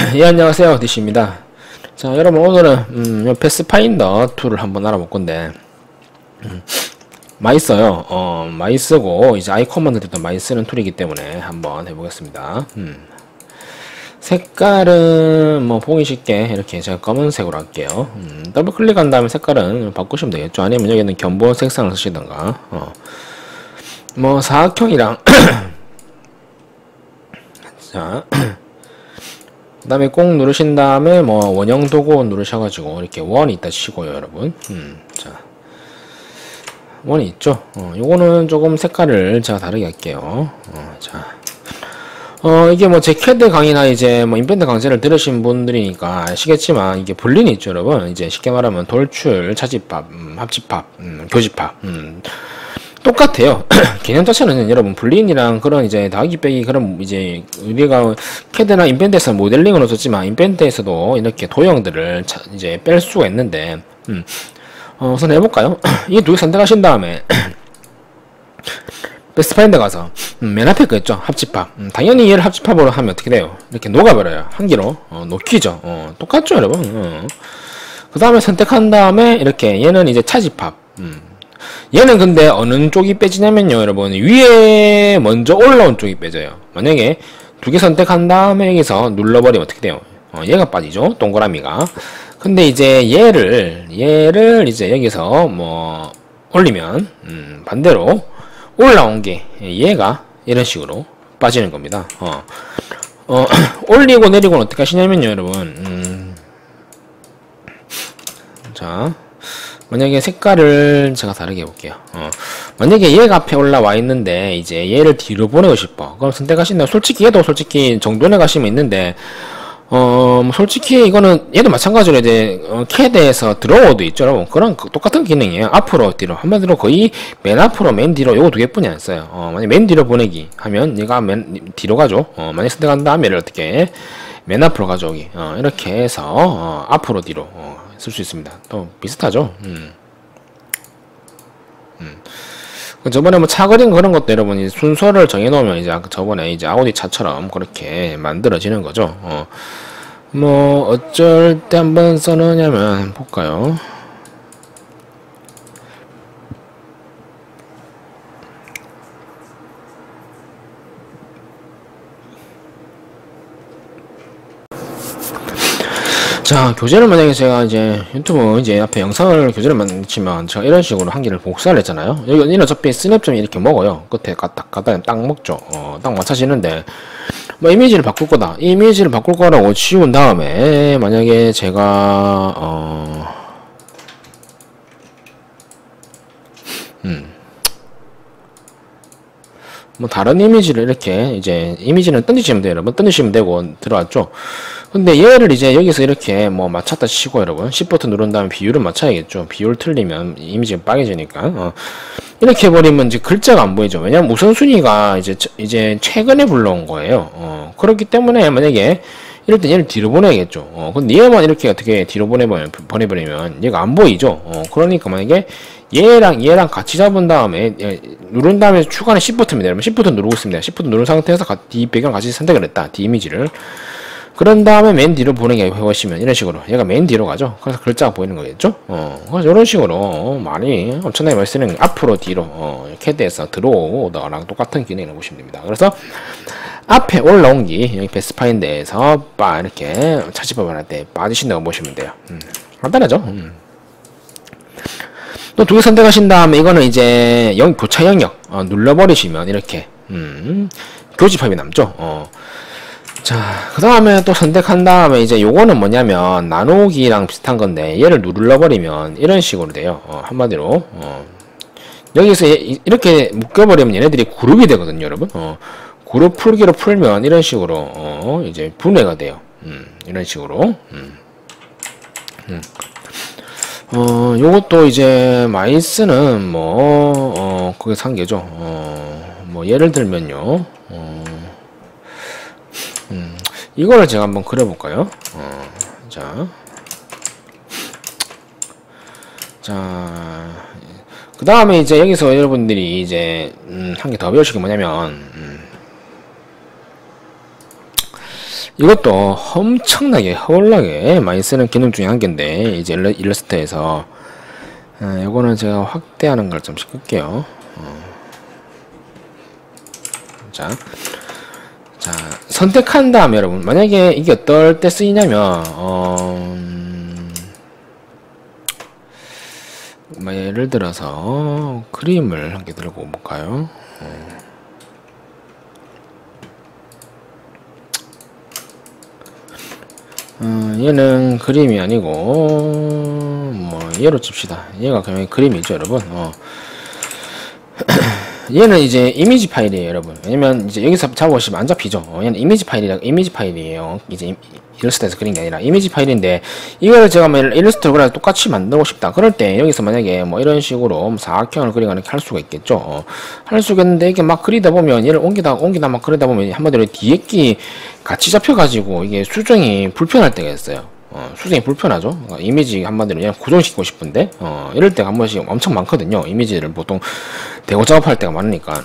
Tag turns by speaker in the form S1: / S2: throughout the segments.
S1: 예, 안녕하세요. 디시입니다. 자, 여러분, 오늘은, 요 패스파인더 툴을 한번 알아볼 건데, 많이 써요. 많이 쓰고, 이제 아이콘 만들 때도 많이 쓰는 툴이기 때문에 한번 해보겠습니다. 색깔은, 뭐, 보기 쉽게 이렇게 제가 검은색으로 할게요. 더블 클릭한 다음에 색깔은 바꾸시면 되겠죠. 아니면 여기는 견본 색상을 쓰시던가, 뭐, 사각형이랑, 자, 그 다음에 꼭 누르신 다음에 뭐 원형 도구 누르셔가지고 이렇게 원이 있다 치고요, 여러분. 자, 원이 있죠. 요거는 조금 색깔을 제가 다르게 할게요. 자, 이게 뭐 제 캐드 강의나 이제 뭐 인밴드 강좌를 들으신 분들이니까 아시겠지만 이게 분린이 있죠, 여러분. 이제 쉽게 말하면 돌출, 차집합, 합집합, 교집합. 똑같아요. 개념 자체는 여러분 분린이랑 그런 이제 더하기 빼기 그런 이제 우리가 캐드나 인밴드에서 모델링을 썼지만 인밴드에서도 이렇게 도형들을 이제 뺄 수가 있는데 우선 해볼까요? 이 두 개 선택하신 다음에 패스파인더 가서 맨 앞에 거 있죠, 합집합. 당연히 얘를 합집합으로 하면 어떻게 돼요? 이렇게 녹아버려요. 한 개로 녹히죠. 똑같죠, 여러분. 그 다음에 선택한 다음에 이렇게 얘는 이제 차집합. 얘는 근데 어느 쪽이 빼지냐면요, 여러분. 위에 먼저 올라온 쪽이 빼져요. 만약에 두 개 선택한 다음에 여기서 눌러버리면 어떻게 돼요? 얘가 빠지죠, 동그라미가. 근데 이제 얘를 이제 여기서 뭐 올리면 반대로 올라온 게 얘가 이런 식으로 빠지는 겁니다. 올리고 내리고는 어떻게 하시냐면요, 여러분. 자, 만약에 색깔을 제가 다르게 해볼게요. 만약에 얘가 앞에 올라와 있는데 이제 얘를 뒤로 보내고 싶어. 그럼 선택하신다. 솔직히 얘도 솔직히 정돈해 가시면 있는데 솔직히 이거는 얘도 마찬가지로 이제 캐드에서 드로워도 있죠, 여러분. 그런 똑같은 기능이에요. 앞으로 뒤로 한마디로 거의 맨 앞으로 맨 뒤로 요거 두 개뿐이 안 써요. 만약 맨 뒤로 보내기 하면 얘가 맨 뒤로 가죠. 만약 선택한 다음에 얘를 어떻게 맨 앞으로 가져오기 이렇게 해서 앞으로 뒤로 쓸 수 있습니다. 또 비슷하죠. 저번에 뭐 차 그린 그런 것도 여러분이 순서를 정해놓으면 이제 저번에 이제 아우디 차처럼 그렇게 만들어지는 거죠. 뭐 어쩔 때 한번 써놓냐면 볼까요? 자, 교재를 만약에 제가 이제 유튜브 이제 앞에 영상을 교재를 만들지만 제가 이런 식으로 한 개를 복사를 했잖아요. 여기는 어차피 스냅점이 이렇게 먹어요. 끝에 갖다 딱 먹죠. 딱 맞춰지는데 뭐 이미지를 바꿀 거다. 이 이미지를 바꿀 거라고 지운 다음에 만약에 제가 뭐 다른 이미지를 이렇게 이제 이미지는 던지시면 돼요, 여러분. 던지시면 되고 들어왔죠. 근데 얘를 이제 여기서 이렇게 뭐 맞췄다 치고 여러분 Shift 누른 다음에 비율을 맞춰야겠죠. 비율 틀리면 이미지가 빨개지니까 이렇게 해버리면 이제 글자가 안 보이죠. 왜냐면 우선순위가 이제 최근에 불러온 거예요. 그렇기 때문에 만약에 이럴 때 얘를 뒤로 보내야겠죠. 근데 얘만 이렇게 어떻게 뒤로 보내버리면 얘가 안 보이죠. 그러니까 만약에 얘랑 같이 잡은 다음에 누른 다음에 추가는 Shift입니다. 여러분 Shift 누르고 있습니다. Shift 누른 상태에서 D 배경 같이 선택을 했다. D 이미지를. 그런 다음에 맨 뒤로 보내게 해보시면 이런 식으로 얘가 맨 뒤로 가죠. 그래서 글자가 보이는 거겠죠. 그래서 이런 식으로 많이 엄청나게 많이 쓰는 앞으로 뒤로 캐드에서 들어오더랑 똑같은 기능을 보시면 됩니다. 그래서 앞에 올라온 게 여기 패스파인더에서 이렇게 차집합을 할 때 빠지신다고 보시면 돼요. 간단하죠. 또 두 개 선택하신 다음에 이거는 이제 교차 영역 눌러버리시면 이렇게 교집합이 남죠. 자, 그 다음에 또 선택한 다음에 이제 요거는 뭐냐면 나누기랑 비슷한 건데 얘를 눌러버리면 이런 식으로 돼요. 한마디로 여기서 이렇게 묶여버리면 얘네들이 그룹이 되거든요, 여러분. 그룹 풀기로 풀면 이런 식으로 이제 분해가 돼요. 이런 식으로. 요것도 이제 많이 쓰는 그게 상계죠. 뭐 예를 들면요. 이거를 제가 한번 그려볼까요? 자, 그 다음에 이제 여기서 여러분들이 이제 한 개 더 배우실 게 뭐냐면 이것도 엄청나게 허울나게 많이 쓰는 기능 중에 한 개인데 이제 일러스트에서 요거는 제가 확대하는 걸 좀 끌게요. 자, 선택한 다음에 여러분 만약에 이게 어떨 때 쓰이냐면 예를 들어서 그림을 한 개 들고 볼까요? 얘는 그림이 아니고 뭐 얘로 칩시다. 얘가 그냥 그림이죠 여러분. 얘는 이제 이미지 파일이에요 여러분. 왜냐면 이제 여기서 잡아보시면 안 잡히죠. 얘는 이미지 파일이에요. 이제 일러스트에서 그린 게 아니라 이미지 파일인데, 이거를 제가 뭐 일러스트로 그래 똑같이 만들고 싶다 그럴 때 여기서 만약에 뭐 이런 식으로 사각형을 그리거나 할 수가 있겠죠. 할 수가 있는데 이게 막 그리다 보면 얘를 옮기다 막 그리다 보면 한마디로 뒤에 끼 같이 잡혀가지고 이게 수정이 불편할 때가 있어요. 수정이 불편하죠. 그러니까 이미지 한마디로 그냥 고정시키고 싶은데 이럴 때가 한 번씩 엄청 많거든요. 이미지를 보통 대고 작업할 때가 많으니까.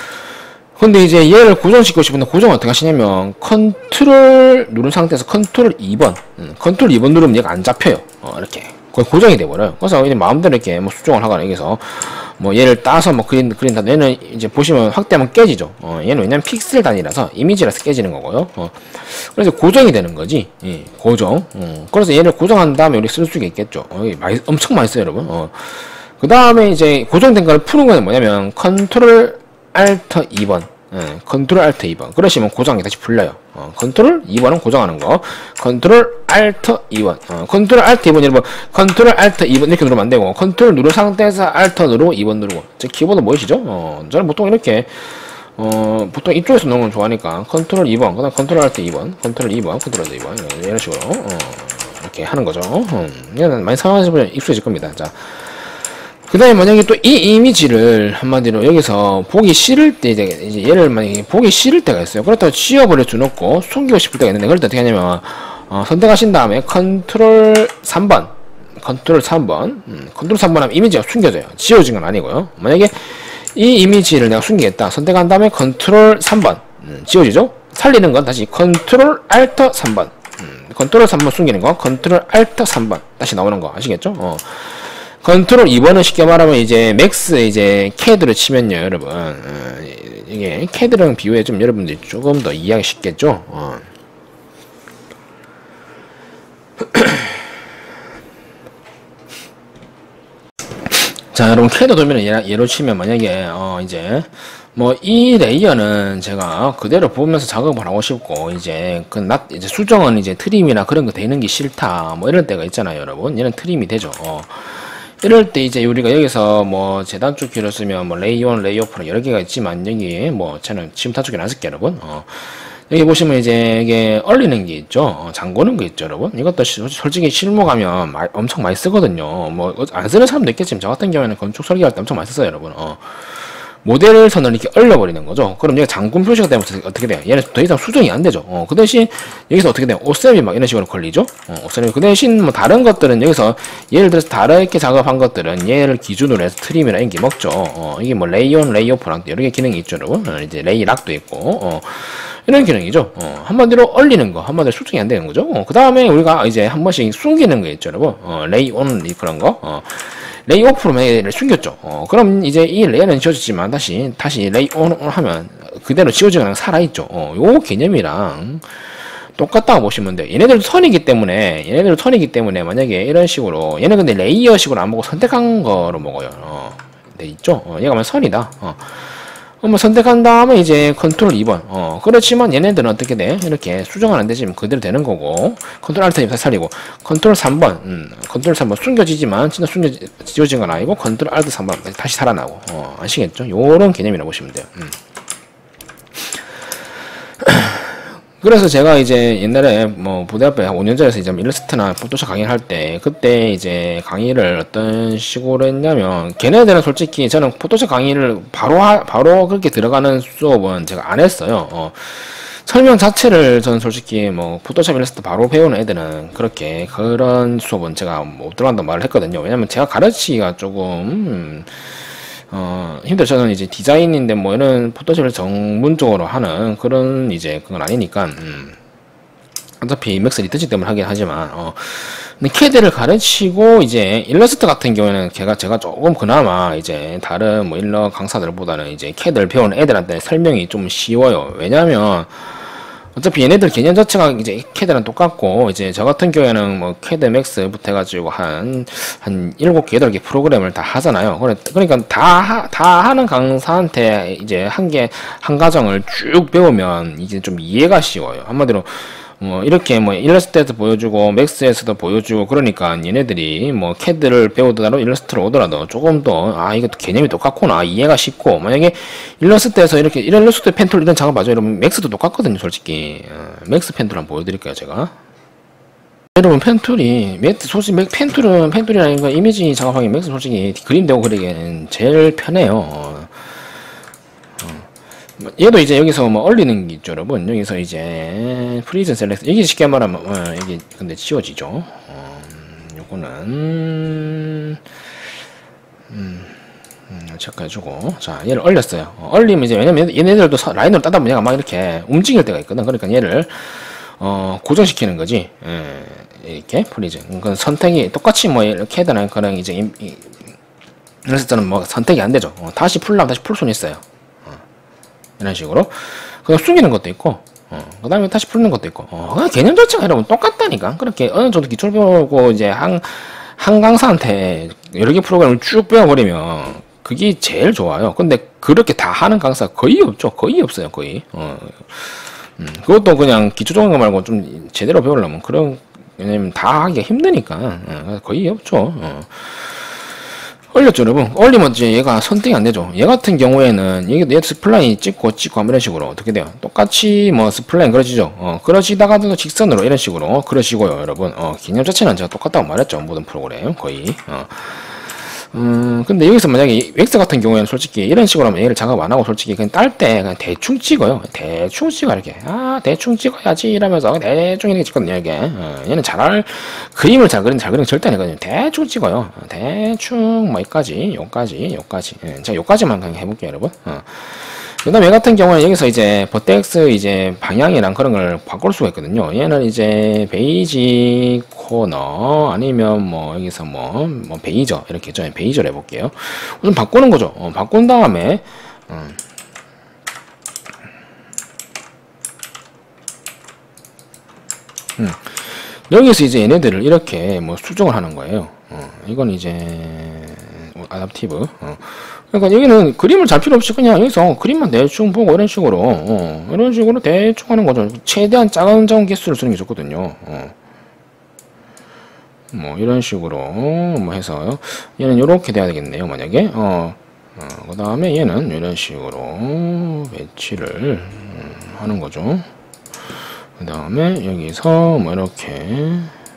S1: 근데 이제 얘를 고정시키고 싶은데 고정을 어떻게 하시냐면 컨트롤 누른 상태에서 컨트롤 2번 컨트롤 2번 누르면 얘가 안 잡혀요. 이렇게 거의 고정이 돼버려요. 그래서 이제 마음대로 이렇게 뭐 수정을 하거나 여기서 뭐 얘를 따서 뭐 그린다. 얘는 이제 보시면 확대하면 깨지죠. 얘는 왜냐면 픽셀 단위라서 이미지라서 깨지는 거고요. 그래서 고정이 되는 거지. 고정. 그래서 얘를 고정한 다음에 우리 쓸 수가 있겠죠. 엄청 많이 써요 여러분. 그 다음에 이제 고정된 걸 푸는 거는 뭐냐면 컨트롤 알트 2번 컨트롤 알트 2번 그러시면 고정이 다시 풀려요. 컨트롤 2번은 고정하는 거, 컨트롤 알트 2번 컨트롤 알트 2번 여러분, 컨트롤 알트 2번 이렇게 누르면 안 되고 컨트롤 누른 상태에서 알트 누르고 2번 누르고. 제 키보드 보이시죠? 저는 보통 이렇게 보통 이쪽에서 넣는 건 좋아하니까 컨트롤 2번 그 다음 컨트롤 알트 2번 컨트롤 2번 컨트롤 2번 이런 식으로 이렇게 하는 거죠. 얘는 많이 사용하시면 익숙해질 겁니다. 자, 그 다음에 만약에 또 이 이미지를 한마디로 여기서 보기 싫을 때 이제 얘를 만약에 보기 싫을 때가 있어요. 그렇다고 지워버려 주놓고 숨기고 싶을 때가 있는데, 그럴 때 어떻게 하냐면 선택하신 다음에 컨트롤 3번 컨트롤 3번 하면 이미지가 숨겨져요. 지워진 건 아니고요. 만약에 이 이미지를 내가 숨기겠다 선택한 다음에 컨트롤 3번 지워지죠. 살리는 건 다시 컨트롤 알트 3번 컨트롤 3번 숨기는 거 컨트롤 알트 3번 다시 나오는 거 아시겠죠? 컨트롤 2번은 쉽게 말하면 이제 맥스 이제 캐드를 치면요 여러분, 이게 캐드랑 비교해 좀 여러분들이 조금 더 이해하기 쉽겠죠. 자 여러분, 캐드 도면을 예로 치면 만약에 이제 뭐 이 레이어는 제가 그대로 보면서 작업을 하고 싶고 이제 이제 수정은 이제 트림이나 그런 거 되는 게 싫다 뭐 이런 때가 있잖아요 여러분. 얘는 트림이 되죠. 이럴 때 이제 우리가 여기서 뭐 재단축 키를 쓰면 뭐 레이 1, 레이 오프는 여러 개가 있지만 여기 뭐 저는 지금 단축키 안 쓸게요 여러분. 여기 보시면 이제 이게 얼리는 게 있죠. 잠그는 거 있죠 여러분. 이것도 솔직히 실무 가면 엄청 많이 쓰거든요. 뭐 안 쓰는 사람도 있겠지만 저 같은 경우에는 건축 설계할 때 엄청 많이 썼어요 여러분. 모델 선을 이렇게 얼려버리는 거죠. 그럼 얘가 잠금 표시가 되면 어떻게 돼요? 얘는 더 이상 수정이 안 되죠. 그 대신 여기서 어떻게 돼요? 옷셈이 막 이런 식으로 걸리죠. 옷셈이. 그 대신 뭐 다른 것들은 여기서 예를 들어서 다르게 작업한 것들은 얘를 기준으로 해서 트림이나 이런 게 먹죠. 이게 뭐 레이온, 레이오프랑 여러 개 기능이 있죠, 여러분. 이제 레이락도 있고 이런 기능이죠. 한마디로 얼리는 거, 한마디로 수정이 안 되는 거죠. 그 다음에 우리가 이제 한 번씩 숨기는 거 있죠, 여러분. 레이온 그런 거. 레이오프로 얘를 숨겼죠. 그럼 이제 이 레이어는 지워졌지만 다시 레이온 하면 그대로 지워지거나 않고 살아있죠. 요 개념이랑 똑같다고 보시면 돼요. 얘네들도 선이기 때문에 만약에 이런 식으로, 얘는 근데 레이어식으로 안 보고 선택한 거로 먹어요. 돼 있죠. 얘가 선이다. 뭐 선택한 다음에 이제 컨트롤 2번 그렇지만 얘네들은 어떻게 돼? 이렇게 수정은 안 되지만 그대로 되는 거고, 컨트롤 알트 다시 살리고 컨트롤 3번 컨트롤 3번 숨겨지지만 진짜 지워진 건 아니고 컨트롤 알트 3번 다시 살아나고. 아시겠죠? 요런 개념이라고 보시면 돼요. 그래서 제가 이제 옛날에 뭐 부대 앞에 한 5년 전에서 이제 일러스트나 포토샵 강의를 할 때, 그때 이제 강의를 어떤 식으로 했냐면, 걔네들은 솔직히 저는 포토샵 강의를 바로 그렇게 들어가는 수업은 제가 안 했어요. 설명 자체를 저는 솔직히 뭐 포토샵 일러스트 바로 배우는 애들은 그런 수업은 제가 못 들어간다고 말을 했거든요. 왜냐면 제가 가르치기가 조금 힘들죠. 저는 이제 디자인인데 뭐 이런 포토샵을 전문적으로 하는 그런 이제 그건 아니니까. 어차피 맥스 리터치 때문에 하긴 하지만, 근데 캐드를 가르치고, 이제, 일러스트 같은 경우에는 제가 조금 그나마 이제, 다른 뭐 일러 강사들보다는 이제, 캐드를 배우는 애들한테 설명이 좀 쉬워요. 왜냐면, 어차피 얘네들 개념 자체가 이제 캐드랑 똑같고, 이제 저 같은 경우에는 뭐 캐드 맥스부터 해가지고 한 7개, 8개 프로그램을 다 하잖아요. 그러니까 다 하는 강사한테 이제 한 과정을 쭉 배우면 이제 좀 이해가 쉬워요. 한마디로, 뭐 이렇게 뭐 일러스트에서 보여주고 맥스에서도 보여주고 그러니까 얘네들이 뭐 캐드를 배우더라도 일러스트를 오더라도 조금 더 이것도 개념이 똑같구나 이해가 쉽고, 만약에 일러스트에서 이렇게 일러스트 펜툴 이런 작업 봐줘 이러면 맥스도 똑같거든요. 솔직히 맥스 펜툴 한번 보여드릴게요. 제가 여러분 펜툴이 솔직히 펜툴이라는 거 이미지 작업하기 맥스 솔직히 그림 되고 그리기에는 제일 편해요. 얘도 이제 여기서 뭐 얼리는 게 있죠, 여러분. 여기서 이제 프리즌 셀렉트 이게 쉽게 말하면 이게 근데 지워지죠. 요거는 체크해주고, 자 얘를 얼렸어요. 얼리면 이제 왜냐면 얘네들도 라인으로 따다 보면 얘가 막 이렇게 움직일 때가 있거든. 그러니까 얘를 고정시키는 거지. 이렇게 프리즌. 그 선택이 똑같이 뭐 이렇게 해야 그런 이제 그래서 저는 뭐 선택이 안 되죠. 다시 풀려면 다시 풀 수는 있어요. 이런 식으로 그거 숨기는 것도 있고, 그 다음에 다시 풀는 것도 있고, 그냥 개념 자체가 여러분 똑같다니까. 그렇게 어느 정도 기초를 배우고 이제 한 강사한테 여러 개 프로그램을 쭉 배워버리면 그게 제일 좋아요. 근데 그렇게 다 하는 강사 거의 없죠. 거의 없어요. 거의. 그것도 그냥 기초 적은 거 말고 좀 제대로 배우려면 왜냐면 다 하기가 힘드니까 거의 없죠. 얼렸죠, 여러분. 얼리면 이제 얘가 선택이 안 되죠. 얘 같은 경우에는 얘 스플라인 찍고 이런 식으로 어떻게 돼요? 똑같이 뭐 스플라인 그려지죠. 그러시다가도 직선으로 이런 식으로 그러시고요, 여러분. 개념 자체는 제가 똑같다고 말했죠. 모든 프로그램 거의. 근데 여기서 만약에 엑스 같은 경우에는 솔직히 이런 식으로 하면 얘를 작업 안 하고 솔직히 그냥 딸 때 그냥 대충 찍어요. 대충 찍어, 이렇게. 대충 찍어야지 이러면서 대충 이렇게 찍거든요, 이게. 얘는 그림을 잘 그리는 절대 아니거든요. 대충 찍어요. 대충, 뭐, 요까지. 자, 요까지만 그냥 해볼게요, 여러분. 그 다음에 얘 같은 경우는 여기서 이제 버텍스 이제 방향이랑 그런 걸 바꿀 수가 있거든요. 얘는 이제 베이지 코너 아니면 뭐 여기서 뭐 베이저 이렇게 좀 베이저를 해볼게요. 우선 바꾸는 거죠. 바꾼 다음에 여기서 이제 얘네들을 이렇게 뭐 수정을 하는 거예요. 이건 이제 아답티브. 그러니까 여기는 그림을 잘 필요 없이 그냥 여기서 그림만 대충 보고 이런 식으로 대충 하는 거죠. 최대한 작은 개수를 쓰는 게 좋거든요. 뭐 이런 식으로 뭐 해서 얘는 이렇게 돼야 되겠네요. 만약에 그 다음에 얘는 이런 식으로 배치를 하는 거죠. 그 다음에 여기서 뭐 이렇게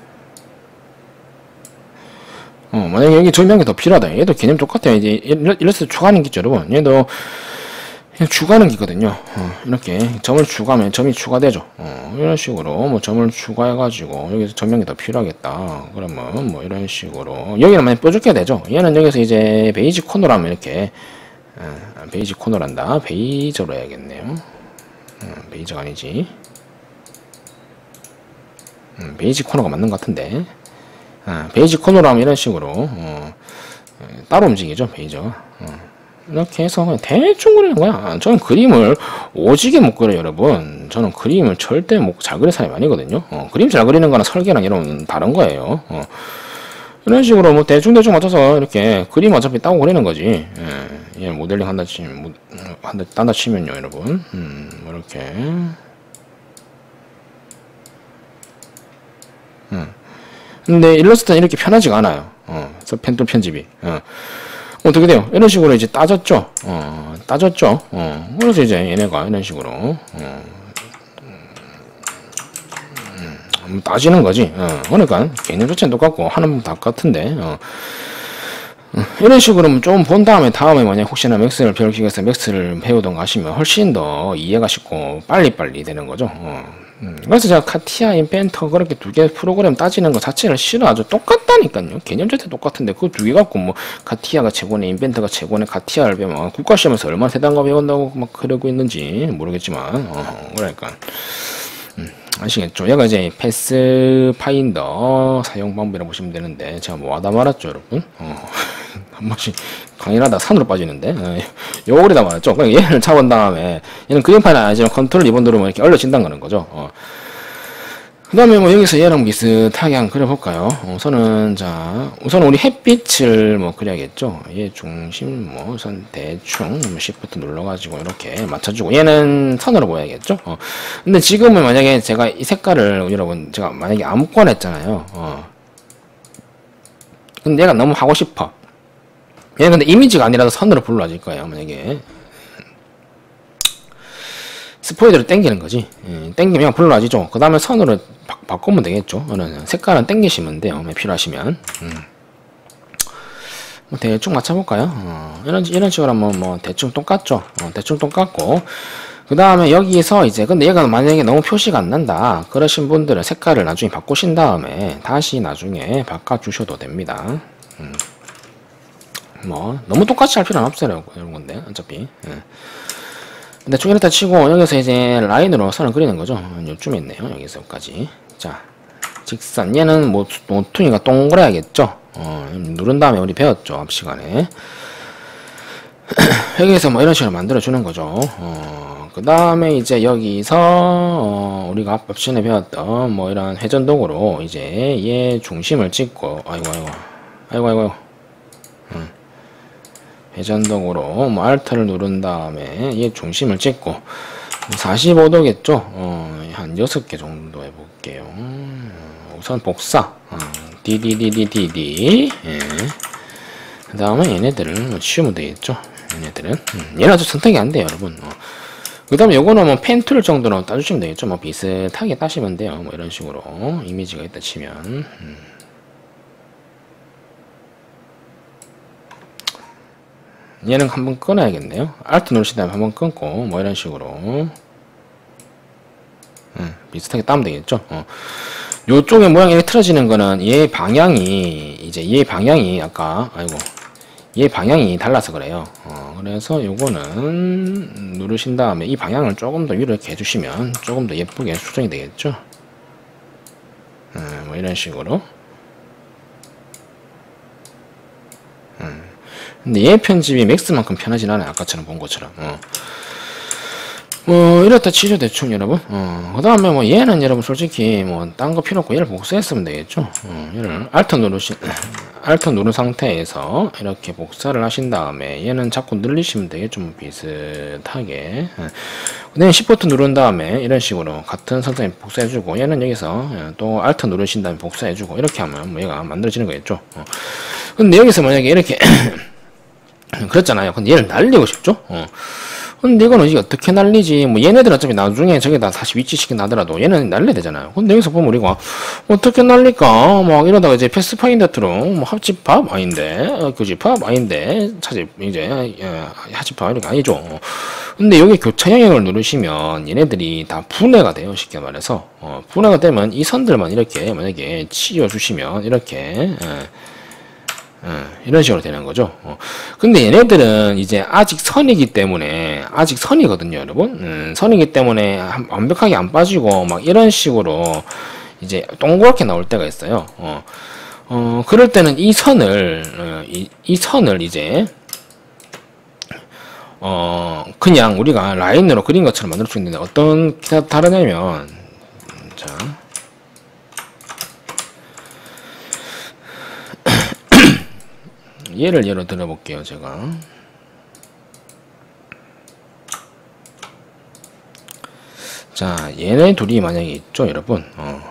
S1: 만약에 여기 조명이 더 필요하다. 얘도 개념 똑같아요. 이제 일러스트 추가하는 게 있죠, 여러분. 얘도 그냥 추가하는 게 있거든요. 이렇게 점을 추가하면 점이 추가되죠. 이런 식으로 뭐 점을 추가해가지고 여기서 조명이 더 필요하겠다. 그러면 뭐 이런 식으로 여기는 많이 뾰족해야 되죠. 얘는 여기서 이제 베이지 코너라면 이렇게 베이지 코너란다. 베이저로 해야겠네요. 베이저가 아니지. 베이지 코너가 맞는 것 같은데. 베이지 코너로 하면 이런 식으로 따로 움직이죠, 베이저. 이렇게 해서 그냥 대충 그리는 거야. 저는 그림을 오지게 못 그려요, 여러분. 저는 그림을 절대 잘 그리는 사람이 아니거든요. 그림 잘 그리는 거랑 설계랑 이런 다른 거예요. 이런 식으로 뭐 대충 맞춰서 이렇게 그림 어차피 따고 그리는 거지. 얘 모델링 한다 치면요, 여러분. 이렇게. 근데 일러스트는 이렇게 편하지가 않아요. 펜툴 편집이. 어떻게 돼요? 이런 식으로 이제 따졌죠? 그래서 이제 얘네가 이런 식으로, 따지는 거지. 그러니까, 개념 자체는 똑같고, 하는 다 같은데, 이런 식으로 좀 본 다음에 다음에 혹시나 맥스를 배울 기회가 있어 맥스를 배우던가 하시면 훨씬 더 이해가 쉽고, 빨리빨리 되는 거죠. 그래서 제가 카티아, 인벤터 그렇게 두 개 프로그램 따지는 거 자체를 싫어하죠. 똑같다니까요. 개념 자체 똑같은데 그 두 개 갖고 뭐 카티아가 최고네, 인벤터가 최고네, 카티아를 배우면 국가시험에서 얼마나 대단한 거 배운다고 막 그러고 있는지 모르겠지만 그러니까 아시겠죠? 얘가 이제 패스파인더 사용 방법이라고 보시면 되는데, 제가 뭐 하다 말았죠, 여러분? 한 번씩 강의를 하다 산으로 빠지는데, 요거리다 말았죠? 그러니까 얘를 잡은 다음에, 얘는 그림판이 아니지만 컨트롤 2번 누르면 이렇게 얼려진다는 거죠. 그 다음에 뭐 여기서 얘랑 비슷하게 한번 그려볼까요? 우선은, 자, 우선 우리 햇빛을 뭐 그려야겠죠? 얘 중심, 뭐, 우선 대충, Shift 눌러가지고 이렇게 맞춰주고, 얘는 선으로 보여야겠죠? 근데 지금은 만약에 제가 이 색깔을, 여러분, 제가 만약에 아무거나 했잖아요. 근데 얘가 너무 하고 싶어. 얘는 근데 이미지가 아니라서 선으로 불러질 거예요, 만약에. 스포이드를 당기는 거지. 당기면 불러지죠. 그 다음에 선으로 바꾸면 되겠죠. 색깔은 당기시면 돼요. 필요하시면. 뭐 대충 맞춰볼까요? 이런 식으로 하면 뭐 대충 똑같죠. 대충 똑같고. 그 다음에 여기서 이제, 근데 얘가 만약에 너무 표시가 안 난다. 그러신 분들은 색깔을 나중에 바꾸신 다음에 다시 나중에 바꿔주셔도 됩니다. 뭐, 너무 똑같이 할 필요는 없어요. 이런 건데, 어차피. 근데 쭉 이렇다 치고 여기서 이제 라인으로 선을 그리는 거죠. 요쯤에 있네요. 여기서까지. 자, 직선. 얘는 뭐 모퉁이가 동그래야겠죠. 누른 다음에 우리 배웠죠. 앞 시간에. 여기서 뭐 이런 식으로 만들어 주는 거죠. 그 다음에 이제 여기서 우리가 앞 시간에 배웠던 뭐 이런 회전도구로 이제 얘 중심을 찍고, 아이고. 회전도구로 뭐 Alt를 누른 다음에 얘 중심을 찍고 45도겠죠. 한 6개 정도 해볼게요. 우선 복사. DDDDD. 예. 그 다음에 얘네들을 치우면 되겠죠. 얘네들은. 얘는 아주 선택이 안 돼요, 여러분. 그 다음에 요거는 뭐 펜툴 정도로 따주시면 되겠죠. 뭐 비슷하게 따시면 돼요. 뭐 이런 식으로. 이미지가 있다 치면. 얘는 한번 끊어야겠네요. Alt 누르신 다음에 한번 끊고, 뭐 이런 식으로. 비슷하게 따면 되겠죠. 요쪽에 모양이 이렇게 틀어지는 거는 얘 방향이, 얘 방향이 달라서 그래요. 그래서 요거는 누르신 다음에 이 방향을 조금 더 위로 이렇게 해주시면 조금 더 예쁘게 수정이 되겠죠. 뭐 이런 식으로. 근데 얘 편집이 맥스만큼 편하진 않아요. 아까처럼 본 것처럼. 이렇다 치죠, 대충, 여러분. 그 다음에 뭐 얘는 여러분 솔직히 뭐 딴 거 필요 없고 얘를 복사했으면 되겠죠. 얘를 Alt 누른 상태에서 이렇게 복사를 하신 다음에 얘는 자꾸 늘리시면 되겠죠. 뭐 비슷하게. 그 다음에 Shift 누른 다음에 이런 식으로 같은 선상에 복사해주고 얘는 여기서 또 Alt 누르신 다음에 복사해주고 이렇게 하면 뭐 얘가 만들어지는 거겠죠. 근데 여기서 만약에 이렇게 그렇잖아요. 근데 얘를 날리고 싶죠? 근데 이거는 이게 어떻게 날리지? 뭐 얘네들은 어차피 나중에 저기다 다시 위치시켜 놔더라도 얘는 날려야 되잖아요. 근데 여기서 보면 우리가 어떻게 날릴까? 막 이러다가 이제 패스파인더로 뭐 합집합 아닌데, 교집합 아닌데, 차집 이제 하집합 이렇게 아니죠. 근데 여기 교차 영역을 누르시면 얘네들이 다 분해가 돼요. 쉽게 말해서 분해가 되면 이 선들만 이렇게 만약에 치워주시면 이렇게 이런 식으로 되는 거죠. 근데 얘네들은 이제 아직 선이기 때문에, 아직 선이거든요, 여러분. 선이기 때문에 완벽하게 안 빠지고, 막 이런 식으로 이제 동그랗게 나올 때가 있어요. 그럴 때는 이 선을, 이 선을 이제, 그냥 우리가 라인으로 그린 것처럼 만들 수 있는데, 어떤 다르냐면, 자. 얘를 예로 들어볼게요, 제가. 자, 얘네 둘이 만약에 있죠, 여러분.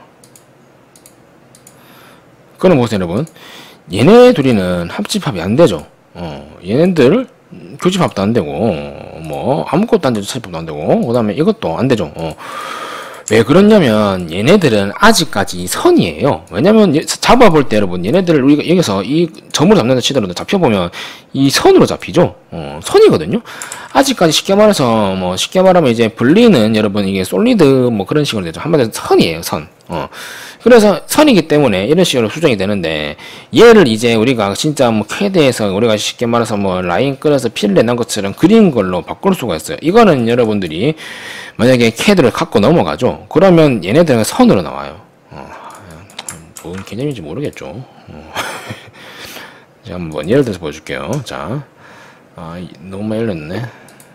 S1: 그럼 보세요, 여러분. 얘네 둘이는 합집합이 안 되죠. 얘네들 교집합도 안 되고, 뭐, 아무것도 안 되죠, 차집합도 안 되고, 그 다음에 이것도 안 되죠. 왜 그렇냐면 얘네들은 아직까지 선이에요. 왜냐면 잡아볼 때 여러분 얘네들을 우리가 여기서 이 점으로 잡는다 치더라도 잡혀보면 이 선으로 잡히죠. 선이거든요. 아직까지 쉽게 말해서 뭐 쉽게 말하면 이제 분리는 여러분 이게 솔리드 뭐 그런 식으로 되죠. 한마디로 선이에요, 선. 그래서 선이기 때문에 이런 식으로 수정이 되는데, 얘를 이제 우리가 진짜 뭐 캐드에서 우리가 쉽게 말해서 뭐 라인 끌어서 필 내는 것처럼 그린 걸로 바꿀 수가 있어요. 이거는 여러분들이 만약에 캐드를 갖고 넘어가죠. 그러면 얘네들은 선으로 나와요. 뭔 개념인지 모르겠죠. 제가 한번 예를 들어서 보여줄게요. 자, 너무 많이 열렸네.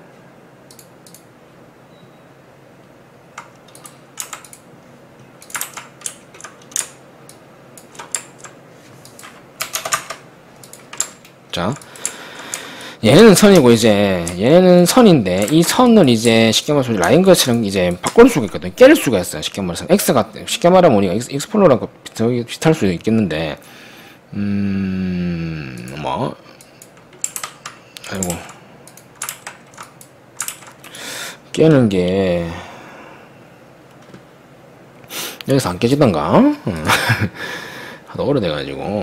S1: 자, 얘는 선이고 이제 얘는 선인데 이 선을 이제 쉽게 말해서 라인 것처럼 이제 바꿀 수가 있거든. 깰 수가 있어요. 쉽게 말해서 x가 쉽게 말하면 우리가 익스플로러랑 저기 비슷할 수도 있겠는데 뭐 아이고 깨는 게 여기서 안 깨지던가 하도 오래돼가지고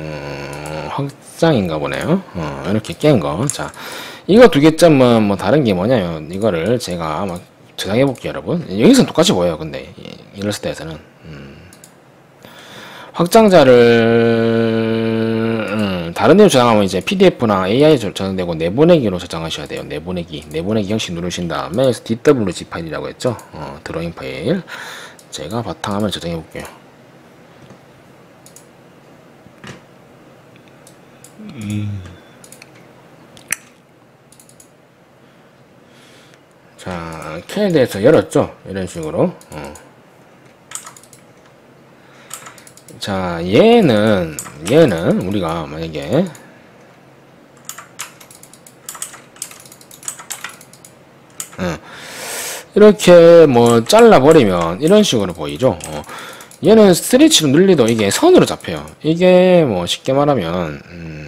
S1: 확장인가 보네요. 이렇게 깬 거. 자, 이거 두 개점은 뭐 다른 게 뭐냐요. 이거를 제가 막 저장해 볼게요, 여러분. 여기서는 똑같이 보여요. 근데 일러스트에서는 확장자를 다른 데로 저장하면 이제 PDF나 AI 저장되고 내보내기로 저장하셔야 돼요. 내보내기 형식 누르신 다음에 DWG 파일이라고 했죠. 드로잉 파일. 제가 바탕화면 저장해 볼게요. 자, 캐드에서 열었죠. 이런 식으로. 자, 얘는 우리가 만약에 이렇게 뭐 잘라버리면 이런 식으로 보이죠. 얘는 스트레치로 눌리도 이게 선으로 잡혀요. 이게 뭐 쉽게 말하면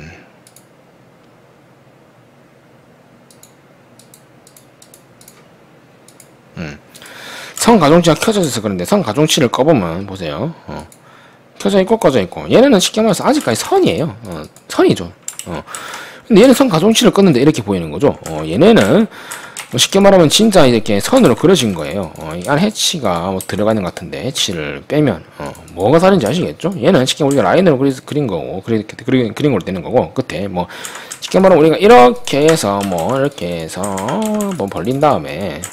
S1: 선 가중치가 켜져 있어서 그런데 선 가중치를 꺼보면 보세요. 켜져 있고 꺼져 있고 얘네는 쉽게 말해서 아직까지 선이에요. 선이죠. 근데 얘는 선 가중치를 껐는데 이렇게 보이는 거죠. 얘네는 뭐 쉽게 말하면 진짜 이렇게 선으로 그려진 거예요. 이 안에 해치가 뭐 들어가는 것 같은데 해치를 빼면 뭐가 다른지 아시겠죠? 얘는 쉽게 우리가 라인으로 그린 거고 그린 걸로 되는 거고 끝에 뭐 쉽게 말하면 우리가 이렇게 해서 뭐 벌린 다음에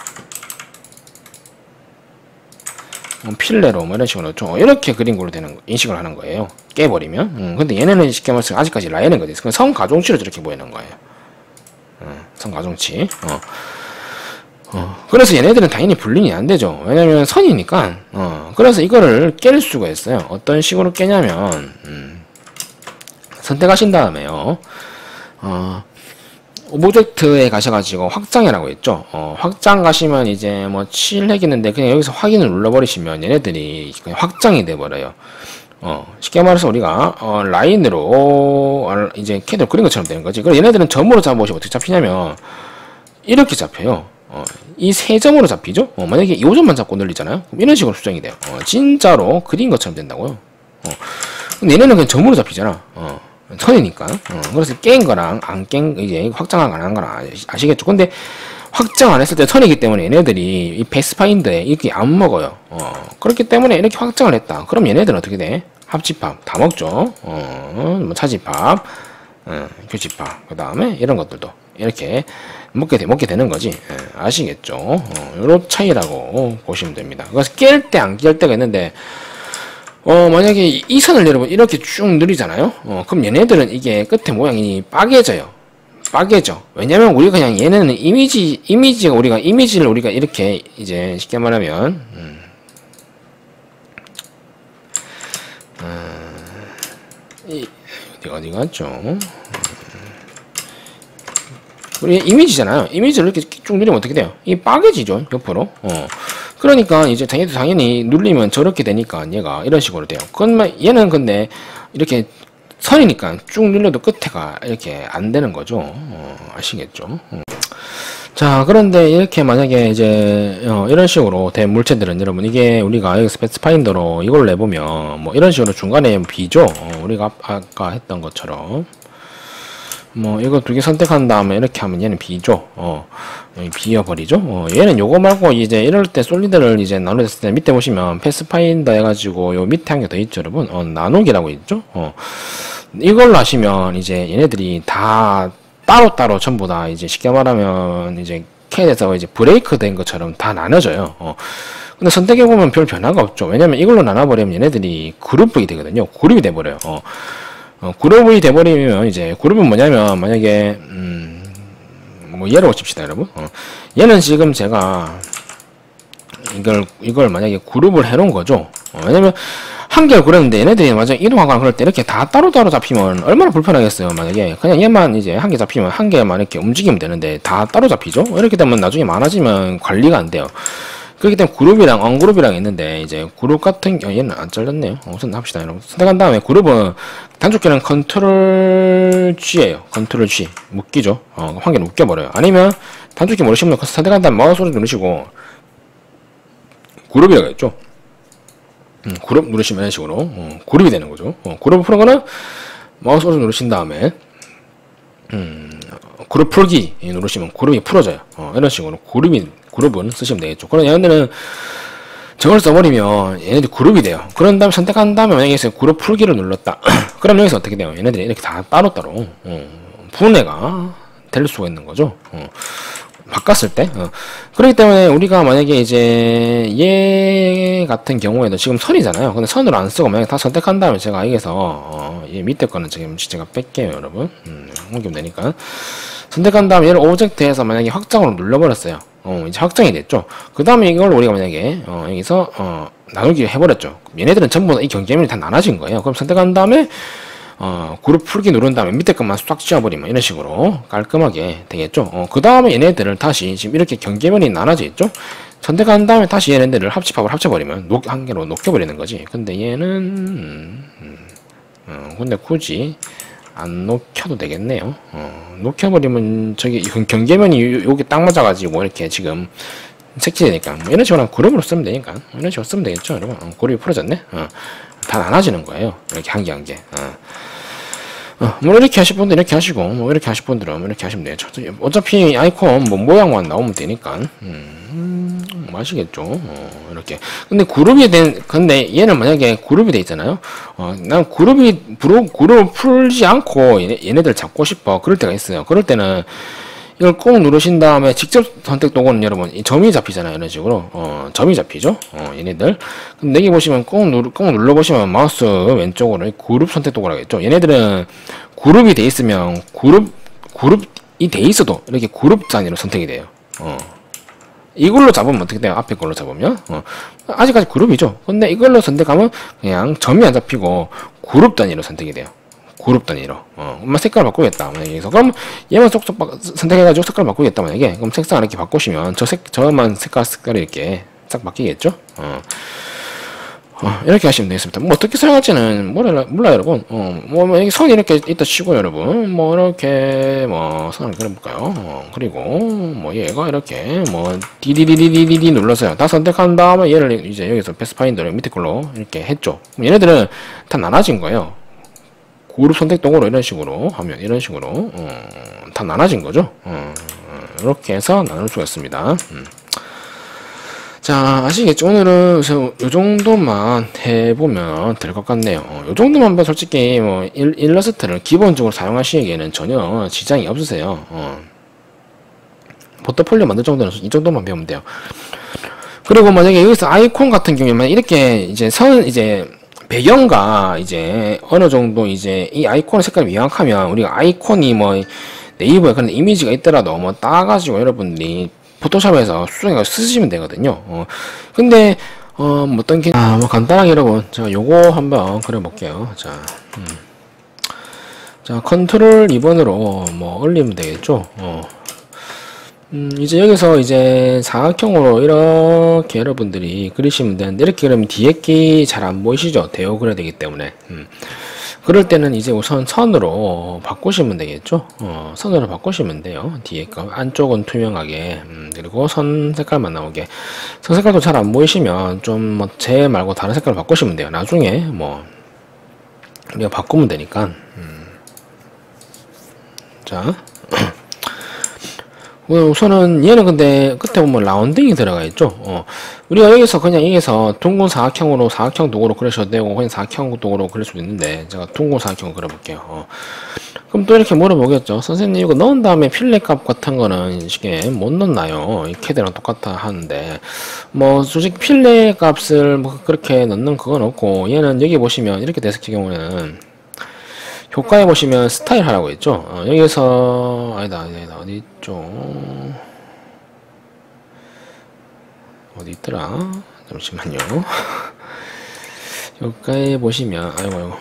S1: 필레로 뭐 이런 식으로 좀 이렇게 그린 걸로 되는 인식을 하는 거예요. 깨버리면. 근데 얘네는 쉽게 말해서 아직까지 라인은 거지. 그럼 선 가중치로 저렇게 보이는 거예요. 선 가중치. 그래서 얘네들은 당연히 분린이 안 되죠. 왜냐면 선이니까. 그래서 이거를 깰 수가 있어요. 어떤 식으로 깨냐면 선택하신 다음에요. 오브젝트에 가셔가지고 확장이라고 했죠. 확장 가시면 이제 뭐 칠해겠는데 그냥 여기서 확인을 눌러버리시면 얘네들이 그냥 확장이 돼버려요. 쉽게 말해서 우리가 라인으로 이제 캐드로 그린 것처럼 되는 거지. 그리고 얘네들은 점으로 잡아보시면 어떻게 잡히냐면 이렇게 잡혀요. 이 세 점으로 잡히죠. 만약에 이 점만 잡고 늘리잖아요. 그럼 이런 식으로 수정이 돼요. 진짜로 그린 것처럼 된다고요. 근데 얘네는 그냥 점으로 잡히잖아. 선이니까. 그래서 깬 거랑 안 깬, 이제 확장 안 한 거랑 아시겠죠? 근데 확장 안 했을 때 선이기 때문에 얘네들이 이 패스파인더에 이렇게 안 먹어요. 그렇기 때문에 이렇게 확장을 했다. 그럼 얘네들은 어떻게 돼? 합집합 다 먹죠. 뭐 차집합, 교집합, 그 다음에 이런 것들도 이렇게 먹게 되는 거지. 아시겠죠? 요런 차이라고 보시면 됩니다. 그래서 깰 때 안 깰 때가 있는데, 만약에 이 선을 여러분 이렇게 쭉 늘리잖아요. 그럼 얘네들은 이게 끝에 모양이 빠개져요. 왜냐면 우리가 그냥 얘네는 이미지를 우리가 이렇게 이제 쉽게 말하면, 어디 갔죠? 우리 이미지잖아요. 이미지를 이렇게 쭉 누르면 어떻게 돼요? 이 빠개지죠, 옆으로. 그러니까 이제 당연히 눌리면 저렇게 되니까 얘가 이런 식으로 돼요. 얘는 근데 이렇게 선이니까 쭉 눌려도 끝에가 이렇게 안 되는 거죠. 아시겠죠? 자, 그런데 이렇게 만약에 이제 이런 식으로 된 물체들은 여러분 이게 우리가 여기서 패스파인더로 이걸 내보면 뭐 이런 식으로 중간에 비죠. 우리가 아까 했던 것처럼 뭐 이거 두 개 선택한 다음에 이렇게 하면 얘는 B죠. 여기 비어버리죠. 얘는 요거 말고 이제 이럴 때 솔리드를 이제 나누었을 때 밑에 보시면 패스파인더 해가지고 요 밑에 한 개 더 있죠, 여러분. 나누기라고 있죠. 이걸로 하시면 이제 얘네들이 다 따로따로 전부 다 이제 쉽게 말하면 이제 CAD에서 이제 브레이크 된 것처럼 다 나눠져요. 근데 선택해보면 별 변화가 없죠. 왜냐면 이걸로 나눠버리면 얘네들이 그룹이 되거든요. 그룹이 돼버려요. 그룹이 돼버리면 이제 그룹은 뭐냐면 만약에 뭐 얘로 칩시다, 여러분. 얘는 지금 제가 이걸 만약에 그룹을 해놓은 거죠. 왜냐면 한 개를 그렸는데 얘네들이 만약에 이동하거나 그럴 때 이렇게 다 따로따로 잡히면 얼마나 불편하겠어요. 만약에 그냥 얘만 이제 한 개 잡히면 한 개만 이렇게 움직이면 되는데 다 따로 잡히죠. 이렇게 되면 나중에 많아지면 관리가 안 돼요. 그렇기 때문에 그룹이랑 언그룹이랑 있는데 이제 그룹 같은 경우 얘는 안 잘렸네요. 우선 합시다, 여러분. 선택한 다음에 그룹은 단축키는 컨트롤 G예요. 컨트롤 G 묶이죠. 한 개는 묶여버려요. 아니면 단축키 모르시면 선택한 다음에 마우스 오른쪽 누르시고 그룹이라고 했죠. 그룹 누르시면 이런 식으로 그룹이 되는 거죠. 그룹 푸는 거는 마우스 오른쪽 누르신 다음에 그룹 풀기 누르시면 그룹이 풀어져요. 이런 식으로 그룹은 쓰시면 되겠죠. 그럼 얘네들은 저걸 써버리면 얘네들이 그룹이 돼요. 그런 다음에 선택한 다음에 만약에 그룹 풀기를 눌렀다. 그럼 여기서 어떻게 돼요? 얘네들이 이렇게 다 따로따로 분해가 될 수가 있는 거죠. 바꿨을 때. 그렇기 때문에 우리가 만약에 이제 얘 같은 경우에도 지금 선이잖아요. 근데 선으로 안 쓰고 만약에 다 선택한 다음에 제가 여기서 얘 밑에 거는 지금 제가 뺄게요, 여러분. 옮기면 되니까. 선택한 다음에 얘를 오브젝트에서 만약에 확장으로 눌러버렸어요. 이제 확정이 됐죠. 그 다음에 이걸 우리가 만약에 여기서 나누기 해버렸죠. 얘네들은 전부 다 이 경계면이 다 나눠진 거예요. 그럼 선택한 다음에 그룹 풀기 누른 다음에 밑에 것만 싹 지워버리면 이런 식으로 깔끔하게 되겠죠. 그 다음에 얘네들을 다시 지금 이렇게 경계면이 나눠져 있죠. 선택한 다음에 다시 얘네들을 합쳐버리면 한 개로 녹여버리는 거지. 근데 얘는 근데 굳이 안 녹여도 되겠네요. 녹여버리면 저기 경계면이 여기 딱 맞아가지고 이렇게 지금 색칠되니까 뭐 이런 식으로 그룹으로 쓰면 되니까 이런 식으로 쓰면 되겠죠, 여러분. 그룹이 풀어졌네. 다 나눠지는 거예요. 이렇게 한 개 한 개. 뭐 이렇게 하실 분들 이렇게 하시고 뭐 이렇게 하실 분들은 뭐 이렇게 하시면 되죠. 어차피 아이콘 뭐 모양만 나오면 되니까 아시겠죠? 이렇게. 근데 근데 얘는 만약에 그룹이 돼 있잖아요. 난 그룹 풀지 않고 얘네들 잡고 싶어. 그럴 때가 있어요. 그럴 때는 이걸 꼭 누르신 다음에 직접 선택 도구는 여러분 이 점이 잡히잖아요. 이런 식으로 점이 잡히죠. 얘네들. 근데 여기 보시면 꼭 눌러보시면 마우스 왼쪽으로 그룹 선택 도구라고 했죠. 얘네들은 그룹이 돼 있으면 그룹이 돼 있어도 이렇게 그룹 단위로 선택이 돼요. 이걸로 잡으면 어떻게 돼요? 앞에 걸로 잡으면 아직까지 그룹이죠. 근데 이걸로 선택하면 그냥 점이 안 잡히고 그룹 단위로 선택이 돼요. 그룹 단위로. 색깔을 바꾸겠다. 만약에 그럼 얘만 쏙쏙 선택해가지고 색깔을 바꾸겠다. 만약에 그럼 색상을 이렇게 바꾸시면 저만 색깔이 이렇게 싹 바뀌겠죠. 이렇게 하시면 되겠습니다. 뭐 어떻게 사용할지는 몰라요, 여러분. 뭐 여기 선이 이렇게 있다 치고 여러분, 뭐 이렇게 뭐 선을 그려볼까요? 그리고 뭐 얘가 이렇게 뭐 디디디디디디 눌러서요. 다 선택한 다음에 얘를 이제 여기서 패스파인더를 밑에 걸로 이렇게 했죠. 그럼 얘네들은 다 나눠진 거예요. 그룹 선택 도구로 이런 식으로 하면 이런 식으로 다 나눠진 거죠. 이렇게 해서 나눌 수가 있습니다. 자, 아시겠죠? 오늘은 요 정도만 해보면 될 것 같네요. 요 정도만 하면 솔직히 뭐 일러스트를 기본적으로 사용하시기에는 전혀 지장이 없으세요. 포트폴리오 만들 정도는 이 정도만 배우면 돼요. 그리고 만약에 여기서 아이콘 같은 경우에는 이렇게 이제 배경과 이제 어느 정도 이제 이 아이콘의 색깔이 명확하면 우리가 아이콘이 뭐 네이버에 그런 이미지가 있더라도 뭐 따가지고 여러분들이 포토샵에서 수정해서 쓰시면 되거든요. 근데 뭐 어떤 게 뭐 간단하게 여러분 제가 요거 한번 그려볼게요. 자 컨트롤 2번으로 뭐 올리면 되겠죠. 이제 여기서 이제 사각형으로 이렇게 여러분들이 그리시면 되는데 이렇게 그러면 뒤에 게 잘 안 보이시죠? 대호 그려야 되기 때문에. 그럴 때는 이제 우선 선으로 바꾸시면 되겠죠? 선으로 바꾸시면 돼요. 뒤에 거. 안쪽은 투명하게. 그리고 선 색깔만 나오게. 선 색깔도 잘 안 보이시면 좀 뭐 제 말고 다른 색깔을 바꾸시면 돼요. 나중에 뭐 우리가 바꾸면 되니까. 자. 우선은 얘는 근데 끝에 보면 라운딩이 들어가 있죠. 우리가 여기서 그냥 여기서 둥근 사각형으로 사각형 도구로 그리셔도 되고 그냥 사각형 도구로 그릴 수도 있는데 제가 둥근 사각형으로 그려볼게요. 그럼 또 이렇게 물어보겠죠. 선생님 이거 넣은 다음에 필렛 값 같은 거는 이게 못 넣나요? 이 캐드랑 똑같아 하는데 뭐 솔직히 필렛 값을 뭐 그렇게 넣는 그건 없고 얘는 여기 보시면 이렇게 됐을 경우에는 효과에 보시면 스타일 하라고 했죠. 여기서 아니다 어디 있죠? 어디 있더라? 잠시만요. 효과에 보시면 아이고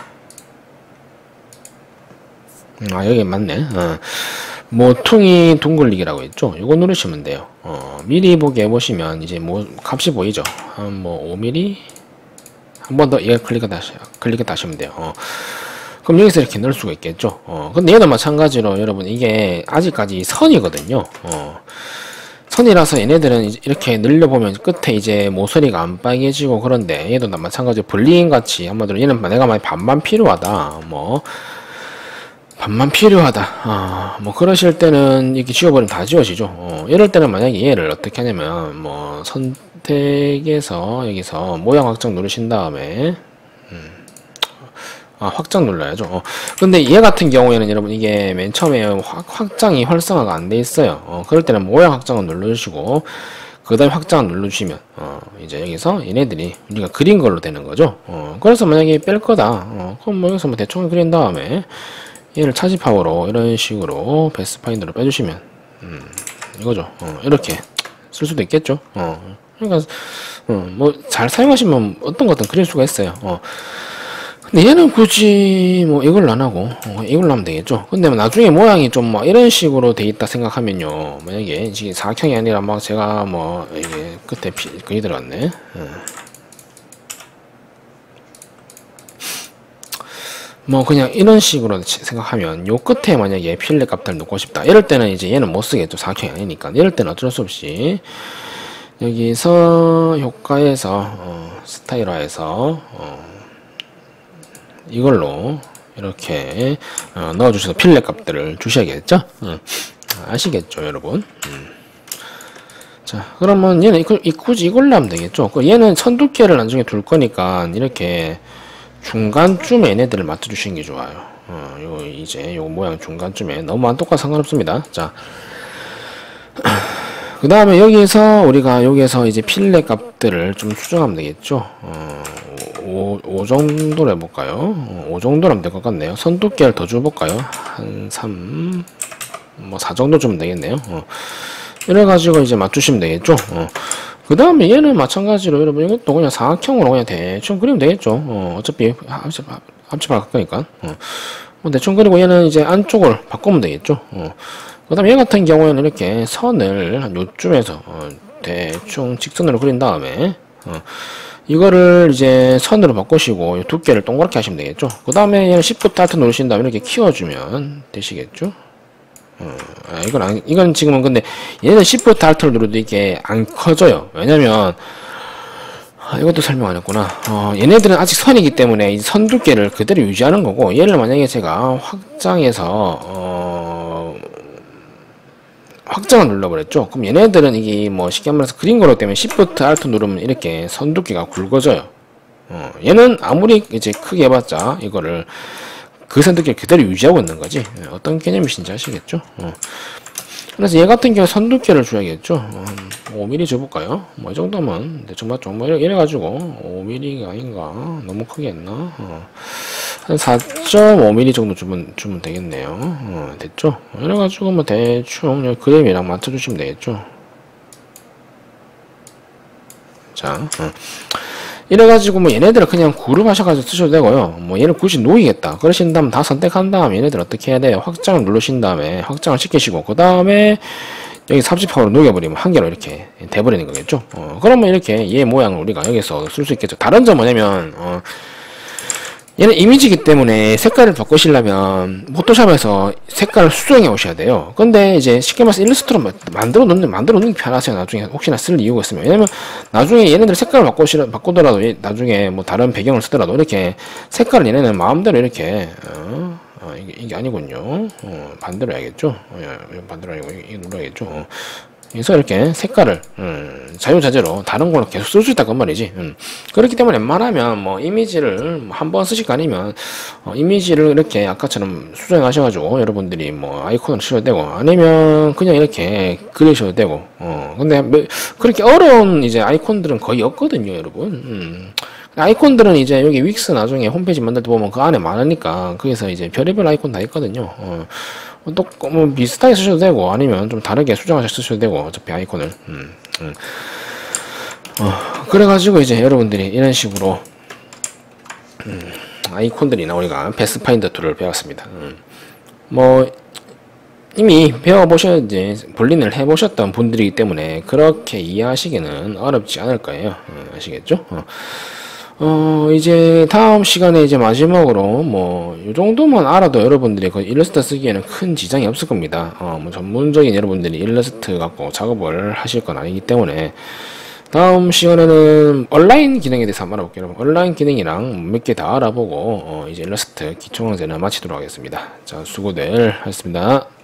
S1: 여기 맞네. 모퉁이 둥글리기라고 했죠. 이거 누르시면 돼요. 미리 보기 해보시면 이제 뭐 값이 보이죠. 한 뭐 5mm 한 번 더 얘 클릭해 다시면 돼요. 그럼 여기서 이렇게 넣을 수가 있겠죠. 근데 얘도 마찬가지로 여러분 이게 아직까지 선이거든요. 선이라서 얘네들은 이렇게 늘려보면 끝에 이제 모서리가 안 빨개지고 그런데 얘도 마찬가지로 블링 같이 한마디로 얘는 내가 만약 반만 필요하다. 뭐 반만 필요하다. 뭐 그러실 때는 이렇게 지워버리면 다 지워지죠. 이럴 때는 만약에 얘를 어떻게 하냐면 뭐 선택에서 여기서 모양 확장 누르신 다음에 확장 눌러야죠. 근데 얘 같은 경우에는 여러분 이게 맨 처음에 확장이 활성화가 안 돼 있어요. 그럴 때는 모양 확장을 눌러주시고 그 다음에 확장을 눌러주시면 이제 여기서 얘네들이 우리가 그린 걸로 되는 거죠. 그래서 만약에 뺄 거다. 그럼 뭐 여기서 뭐 대충 그린 다음에 얘를 차지팝으로 이런 식으로 베스파인더로 빼주시면 이거죠. 이렇게 쓸 수도 있겠죠. 그러니까 뭐 잘 사용하시면 어떤 것든 그릴 수가 있어요. 근데 얘는 굳이 뭐 이걸로 안 하고 이걸로 하면 되겠죠. 근데 뭐 나중에 모양이 좀 막 이런 식으로 돼 있다 생각하면요, 만약에 이게 사각형이 아니라 막 제가 뭐 이게 끝에 그게 들어갔네. 뭐 그냥 이런 식으로 생각하면 요 끝에 만약에 필렛 값들 넣고 싶다 이럴 때는 이제 얘는 못 쓰겠죠. 사각형이 아니니까. 이럴 때는 어쩔 수 없이 여기서 효과에서 스타일화해서 이걸로 이렇게 넣어주셔서 필렛 값들을 주셔야겠죠. 아시겠죠 여러분. 자 그러면 얘는 굳이 이걸로 하면 되겠죠. 얘는 선두께를 나중에 둘 거니까 이렇게 중간쯤에 얘네들을 맞춰주시는 게 좋아요. 요 이제 요 모양 중간쯤에 너무 안 똑같아 상관없습니다. 자 그 다음에 여기서 우리가 여기서 이제 필렛 값들을 좀 수정하면 되겠죠. 5 정도로 해볼까요? 5 정도로 하면 될 것 같네요. 선두께를 더 줘볼까요? 한 3, 뭐 4 정도 주면 되겠네요. 이래가지고 이제 맞추시면 되겠죠. 그 다음에 얘는 마찬가지로 여러분 이것도 그냥 사각형으로 그냥 대충 그리면 되겠죠. 어차피 합쳐갈 거니까. 뭐 대충 그리고 얘는 이제 안쪽을 바꾸면 되겠죠. 그 다음에 얘 같은 경우에는 이렇게 선을 한 요쯤에서 대충 직선으로 그린 다음에 이거를 이제 선으로 바꾸시고 두께를 동그랗게 하시면 되겠죠. 그 다음에 얘는 Shift Alt 누르신 다음에 이렇게 키워주면 되시겠죠. 이건 지금은 근데 얘는 Shift Alt를 누르도 이게 안 커져요. 왜냐면 이것도 설명 안 했구나. 얘네들은 아직 선이기 때문에 이 선 두께를 그대로 유지하는 거고, 얘를 만약에 제가 확장해서 확장을 눌러버렸죠. 그럼 얘네들은 이게 뭐 쉽게 말해서 그린 거로 때문에 Shift Alt 누르면 이렇게 선 두께가 굵어져요. 얘는 아무리 이제 크게 해봤자 이거를 그 선 두께를 그대로 유지하고 있는 거지. 어떤 개념이신지 아시겠죠? 그래서 얘 같은 경우 선 두께를 줘야겠죠. 5mm 줘볼까요? 뭐 이 정도면 대충 맞죠? 뭐 이래가지고 5mm가 아닌가? 너무 크게 했나? 한 4.5mm 정도 주면 되겠네요. 됐죠? 이래가지고 뭐 대충 그림이랑 맞춰주시면 되겠죠. 자, 이래가지고 뭐 얘네들을 그냥 그룹 하셔가지고 쓰셔도 되고요. 뭐 얘를 굳이 놓이겠다 그러신 다음 다 선택한 다음에 얘네들 어떻게 해야 돼요? 확장을 누르신 다음에 확장을 시키시고 그 다음에 여기 삽입하고 녹여버리면 한 개로 이렇게 돼버리는 거겠죠. 그러면 이렇게 얘 모양을 우리가 여기서 쓸 수 있겠죠. 다른 점 뭐냐면 얘는 이미지이기 때문에 색깔을 바꾸시려면 포토샵에서 색깔을 수정해 오셔야 돼요. 근데 이제 쉽게 말해서 일러스트로 만들어 놓는 게 편하세요. 나중에 혹시나 쓸 이유가 있으면. 왜냐면 나중에 얘네들 색깔을 바꾸더라도 나중에 뭐 다른 배경을 쓰더라도 이렇게 색깔을 얘네는 마음대로 이렇게 이게 아니군요. 반대로 해야겠죠. 반대로 아니고 이게 눌러야겠죠. 그래서 이렇게 색깔을 자유자재로 다른 걸로 계속 쓸 수 있다 그 말이지. 그렇기 때문에 웬만하면 뭐 이미지를 한 번 쓰실 거 아니면 이미지를 이렇게 아까처럼 수정하셔가지고 여러분들이 뭐 아이콘을 씌워도 되고 아니면 그냥 이렇게 그리셔도 되고. 근데 그렇게 어려운 이제 아이콘들은 거의 없거든요, 여러분. 아이콘들은 이제 여기 윅스 나중에 홈페이지 만들 때 보면 그 안에 많으니까 거기서 이제 별의별 아이콘 다 있거든요. 또 뭐 비슷하게 쓰셔도 되고 아니면 좀 다르게 수정하셔서 쓰셔도 되고 어차피 아이콘을 그래가지고 이제 여러분들이 이런 식으로 아이콘들이 나오니까 패스파인더 툴을 배웠습니다. 뭐 이미 배워보셨지 분리를 해보셨던 분들이기 때문에 그렇게 이해하시기는 어렵지 않을 거예요. 아시겠죠? 이제 다음 시간에 이제 마지막으로 뭐 이 정도만 알아도 여러분들이 그 일러스트 쓰기에는 큰 지장이 없을 겁니다. 뭐 전문적인 여러분들이 일러스트 갖고 작업을 하실 건 아니기 때문에 다음 시간에는 온라인 기능에 대해서 한번 알아볼게요. 여러분. 온라인 기능이랑 몇 개 다 알아보고 이제 일러스트 기초 강좌는 마치도록 하겠습니다. 자, 수고들 하셨습니다.